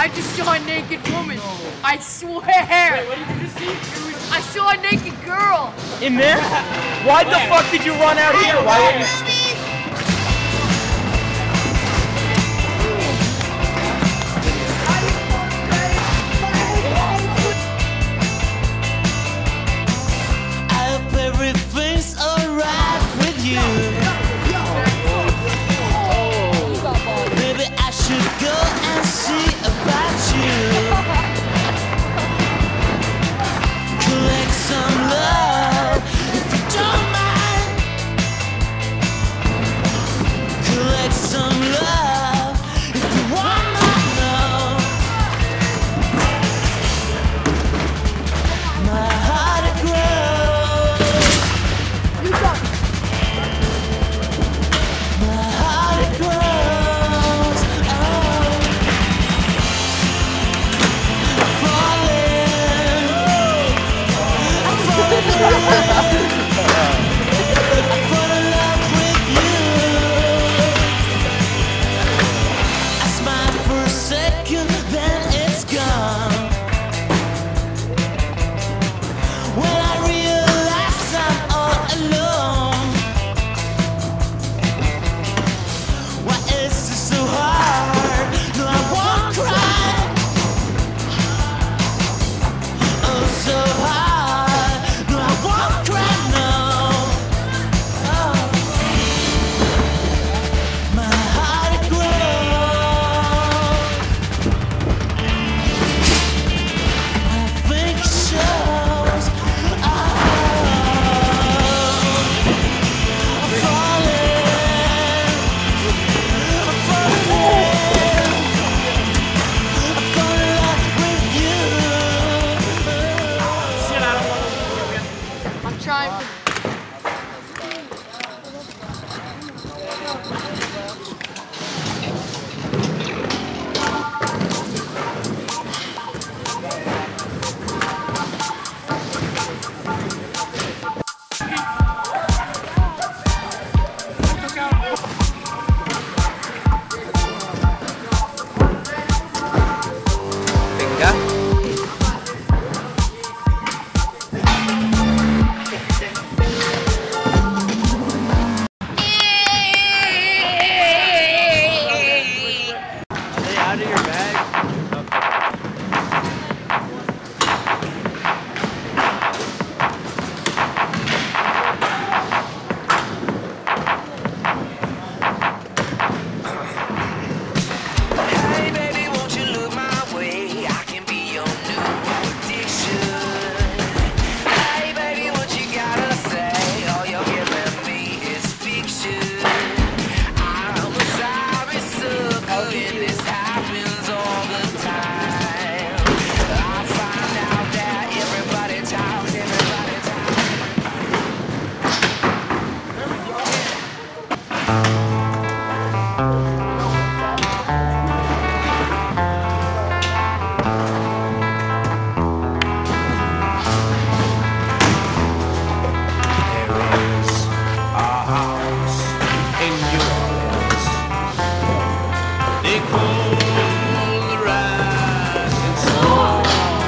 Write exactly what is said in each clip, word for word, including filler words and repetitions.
I just saw a naked woman. No. I swear. Wait, what did you just see? I saw a naked girl. In there? Why the fuck did you run out here? Why didn't you? Everything's alright with you. Maybe I should go and see about you. Collect some love if you don't mind. Collect some love if you wanna know. My heart it grows. My heart it grows. Oh, I'm falling. I'm falling. I fall in love with you. I smile for a second, then it's gone. When I realize I'm all alone. Why is this so hard? No, I won't cry. Oh, so hard. No, I won't cry, no. Oh. My heart it grows. I think it shows. Oh. I'm falling. I'm falling. I fall in love with you. Shit, I don't want to. I'm trying. Are they out of your bag? Hey baby, won't you look my way? I can be your new addiction. Hey baby, what you gotta say? All you're giving me is fiction. I'm a sorry sucker and this happens all the time. I find out that everybody talks, everybody talks. There is a house in New Orleans. They call the rising sun.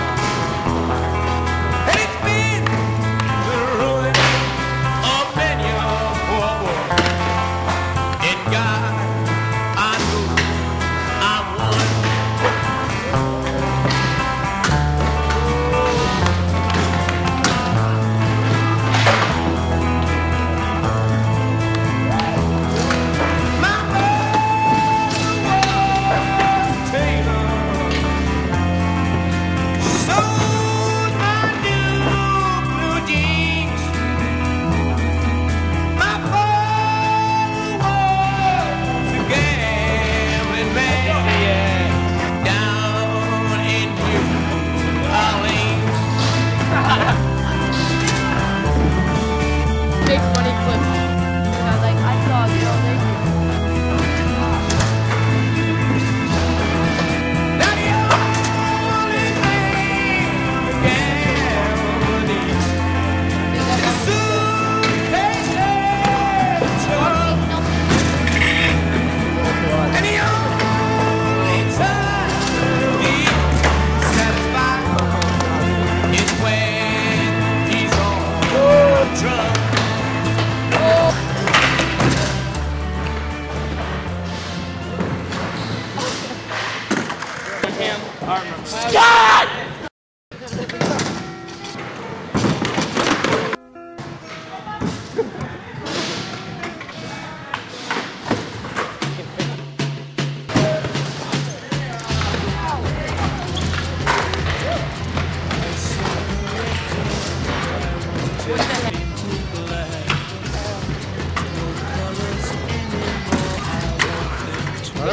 And it's been the ruin of many a poor boy.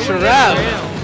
Shrap.